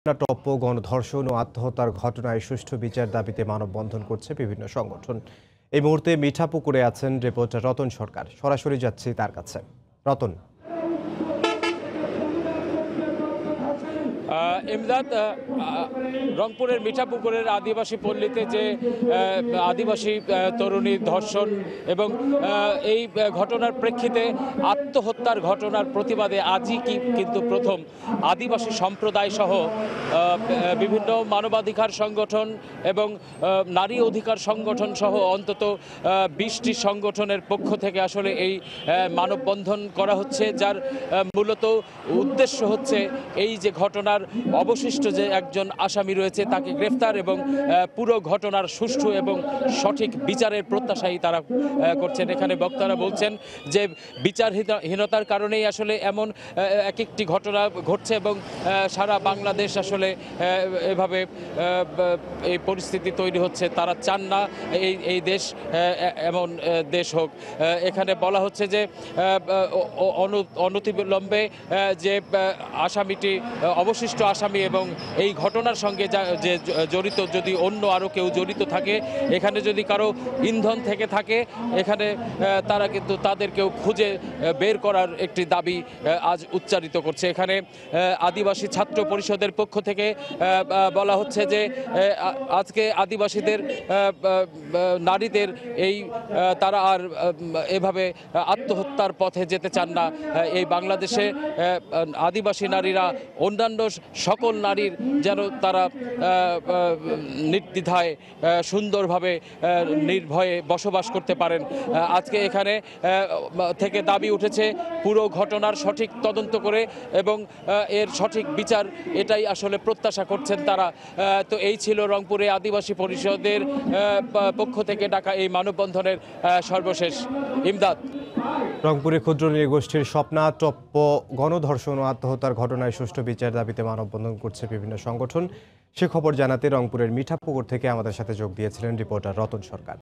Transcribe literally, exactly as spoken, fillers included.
টপ্প গণধর্ষণ ও আত্মহত্যার ঘটনায় সুষ্ঠু বিচার দাবিতে মানববন্ধন করছে বিভিন্ন সংগঠন। এই মুহূর্তে মিঠাপুকুরে আছেন রিপোর্টার রতন সরকার। সরাসরি যাচ্ছি তার কাছে। রতন, ইমদাদ, রংপুরের মিঠাপুকুরের আদিবাসী পল্লীতে যে আদিবাসী তরুণী ধর্ষণ এবং এই ঘটনার প্রেক্ষিতে আত্মহত্যার ঘটনার প্রতিবাদে আজই কি কিন্তু প্রথম আদিবাসী সম্প্রদায় সহ বিভিন্ন মানবাধিকার সংগঠন এবং নারী অধিকার সংগঠন সহ অন্তত বিশটি সংগঠনের পক্ষ থেকে আসলে এই মানববন্ধন করা হচ্ছে, যার মূলত উদ্দেশ্য হচ্ছে এই যে ঘটনার অবশিষ্ট যে একজন আসামি রয়েছে তাকে গ্রেফতার এবং পুরো ঘটনার সুষ্ঠু এবং সঠিক বিচারের প্রত্যাশাই তারা করছেন। এখানে বক্তারা বলছেন যে বিচারহীনতার কারণেই আসলে এমন এক একটি ঘটনা ঘটছে এবং সারা বাংলাদেশ আসলে এভাবে এই পরিস্থিতি তৈরি হচ্ছে। তারা চান না এই এই দেশ এমন দেশ হোক। এখানে বলা হচ্ছে যে অনতিবিলম্বে যে আসামিটি অবশিষ্ট আসামি এবং এই ঘটনার সঙ্গে যে জড়িত, যদি অন্য আরও কেউ জড়িত থাকে, এখানে যদি কারো ইন্ধন থেকে থাকে, এখানে তারা কিন্তু তাদেরকেও খুঁজে বের করার একটি দাবি আজ উচ্চারিত করছে। এখানে আদিবাসী ছাত্র পরিষদের পক্ষ থেকে বলা হচ্ছে যে আজকে আদিবাসীদের নারীদের এই তারা আর এভাবে আত্মহত্যার পথে যেতে চান না। এই বাংলাদেশে আদিবাসী নারীরা অন্যান্য সকল নারীর যেন তারা নির্দ্বিধায় সুন্দরভাবে নির্ভয়ে বসবাস করতে পারেন। আজকে এখানে থেকে দাবি উঠেছে পুরো ঘটনার সঠিক তদন্ত করে এবং এর সঠিক বিচার, এটাই আসলে প্রত্যাশা করছেন তারা। তো এই ছিল রংপুরে আদিবাসী পরিষদের পক্ষ থেকে ডাকা এই মানববন্ধনের সর্বশেষ। ইমদাদ, রংপুরে ক্ষুদ্র নৃগোষ্ঠীর স্বপ্না টপ্প গণধর্ষণ ও আত্মহত্যার ঘটনায় সুষ্ঠু বিচার দাবিতে মানববন্ধন করছে বিভিন্ন সংগঠন। সে খবর জানাতে রংপুরের মিঠাপুকুর থেকে আমাদের সাথে যোগ দিয়েছিলেন রিপোর্টার রতন সরকার।